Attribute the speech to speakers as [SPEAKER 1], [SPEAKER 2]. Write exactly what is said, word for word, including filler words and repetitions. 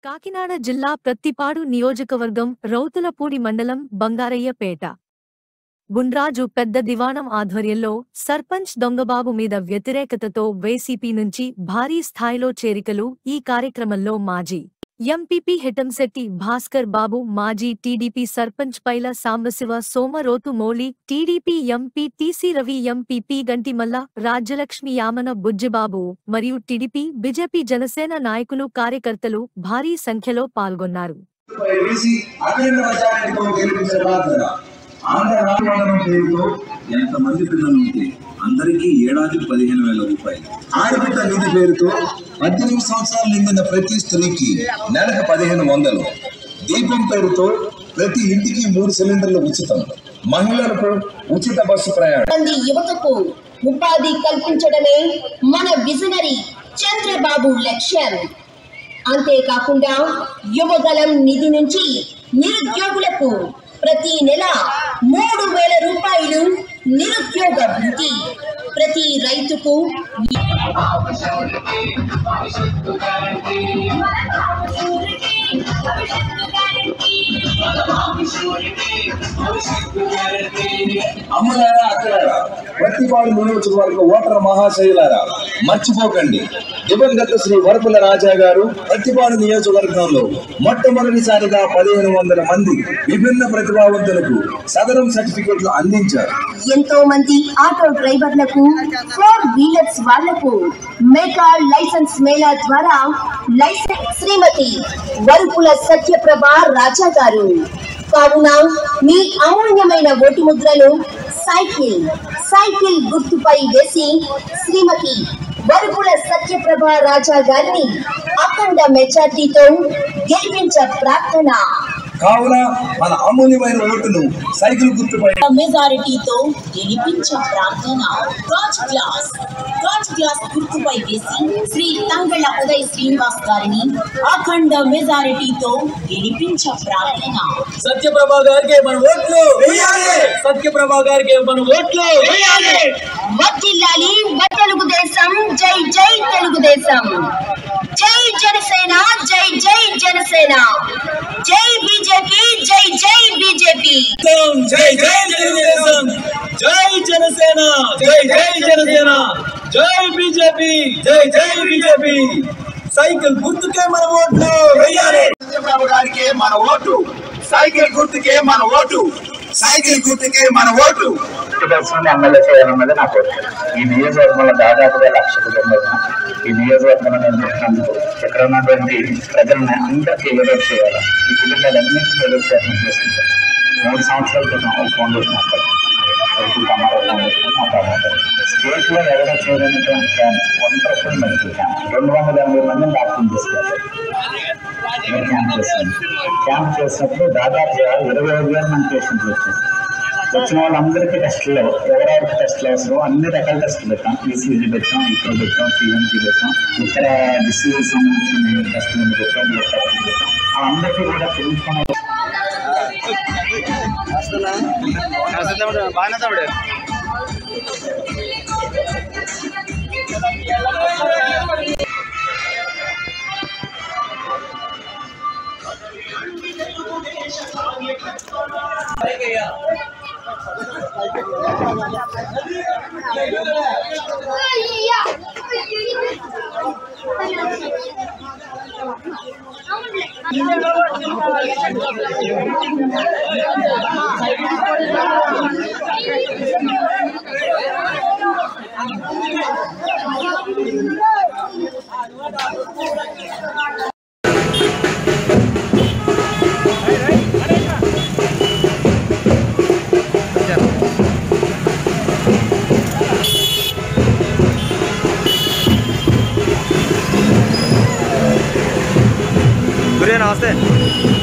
[SPEAKER 1] కాకినాడ జిల్లా ప్రత్తిపాడు నియోజకవర్గం రౌతులపూడి మండలం బంగారయ్యపేట గుండ్రాజు పెద్ద దివాణం ఆధ్వర్యంలో సర్పంచ్ దొంగబాబు మీద వ్యతిరేకతతో వైసీపీ నుంచి భారీ స్థాయిలో చేరికలు. ఈ కార్యక్రమంలో మాజీ ఎంపీపీ హిటంశెట్టి భాస్కర్ బాబు, మాజీ TDP sarpanch Paila Sambasiva, Somarothu Mouli, TDP MPTC Ravi, MPP Gantimalla, Rajyalakshmi, Yamana Bujjibabu మరియు టీడీపీ, బీజేపీ, జనసేన నాయకులు, కార్యకర్తలు భారీ సంఖ్యలో పాల్గొన్నారు.
[SPEAKER 2] ఎంతమంది పిల్లలు ఉంటే అందరికీ ఏడాదికి పదిహేను వేల రూపాయలు. ఆడబిడ్డ నిధి పేరుతో పద్దెనిమిది సంవత్సరాలు నిండిన ప్రతి స్త్రీకి నెలకు పదిహేను వందలు. దీపం పేరుతో ప్రతి ఇంటికి మూడు సిలిండర్లు ఉచితం. మహిళలకు ఉచిత బస్సు ప్రయాణం.
[SPEAKER 3] యువతకు ఉపాధి కల్పించడమే మన విజనరీ చంద్రబాబు లక్ష్యం. అంతేకాకుండా యువగలం నిధి నుంచి నిరుద్యోగులకు ప్రతి నెల మూడు వేల రూపాయలు నిరుద్యోగ భృతి, ప్రతి రైతుకు
[SPEAKER 2] అమ్మలారా, అక్కలారా, ప్రతిపాడు నియోజకవర్గ ఓటర్ మహాశైలారా, మర్చిపోకండి, దివంగత శ్రీ వరపుల రాజా గారు ప్రతిపాడు నియోజకవర్గంలో మొట్టమొదటిసారిగా పదిహేను వందల మంది విభిన్న ప్రతిభావంతులకు సదరం సర్టిఫికెట్లు అందించారు.
[SPEAKER 3] ఎంతో మంది ఆటో డ్రైవర్లకు, ఫోర్ వీలర్స్ వాళ్లకు మెగా లైసెన్స్ మేళా ద్వారా లైసెన్స్ శ్రీమతి వరపుల సత్యప్రభ రాజా గారు. కావున మీ అమూల్యమైన ఓటు ముద్రను సైకిల్ సైకిల్ గుర్తుపై వేసి శ్రీమతి వరపుల సత్యప్రభ రాజా గారిని అఖండ మెజార్టీతో గెలిపించ ప్రార్థన.
[SPEAKER 2] కావున మన అమూల్యమైన ఓటును సైకిల్ గుర్తుపై
[SPEAKER 3] మెజారిటీతో గెలిపించ ప్రార్థన. గాజ్ గ్లాస్ గాజ్ గ్లాస్ గుర్తుపై వేసి శ్రీ తంగళ ఉదయ్ శ్రీనివాస్ గారిని అఖండ మెజారిటీతో గెలిపించ ప్రార్థన.
[SPEAKER 4] సత్యప్రభ గారికి మన ఓట్లు వేయాలి. సత్యప్రభ గారికి మన ఓట్లు వేయాలి.
[SPEAKER 3] వర్ధిల్లాలి తెలుగుదేశం. జై జై తెలుగుదేశం. జై జనసేన. జై జై జనసేన. జై బీజేపీ. జై జై బీజేపీ.
[SPEAKER 4] జై జై తెలుగుదేశం. జై జనసేన. జై జై జనసేన. జై బీజేపీ. జై జై బీజేపీ. సైకిల్ గుర్తుకే మన ఓట్లు వేయాలి.
[SPEAKER 2] చంద్రబాబు గారికి మన ఓటు. సైకిల్ గుర్తుకే మన ఓటు. సైకిల్ గుర్తుకే మన ఓటు.
[SPEAKER 5] ఎమ్మెల్యే చేయాలన్నది నా కోరిక. ఈ నియోజకవర్గంలో దాదాపుగా లక్ష కుటుంబాలు ఈ నియోజకవర్గంలో నేను పెట్టినందుకు ఇక్కడ ఉన్నటువంటి ప్రజల్ని అందరికీ ఎదురు చేయాలి. ఈ కుటుంబాలన్నింటినీ ఎదురు చేయాలని చేస్తుంటారు. మూడు సంవత్సరాల క్రితం ఒక ఫౌండేషన్ అక్కడ స్టేట్ లో ఎవరో చేయడానికి క్యాంప్ వండర్ఫుల్ మెడికల్ క్యాంప్ రెండు వందల ఎనభై మందిని డాక్టర్ని తీసుకెళ్తారు. క్యాంప్ చేస్తాను. క్యాంప్ చేసినప్పుడు దాదాపుగా ఇరవై ఐదు వేల మంది పేషెంట్లు వచ్చారు. వచ్చిన వాళ్ళందరికీ టెస్టులు, ఎవరెవరికి టెస్టులు అవసరం అన్ని రకాల టెస్టులు పెట్టాం. ఈసీజీ పెట్టాం, ఇక్కడ పెట్టాం, టీఎంజీ పెట్టాం, ఇతర డిసీజ్ సంబంధించిన టెస్టులు పెట్టాం, బ్లడ్ టెస్టులు పెట్టాం. వాళ్ళందరికీ కూడా తెలుసుకునే
[SPEAKER 6] నమస్తే.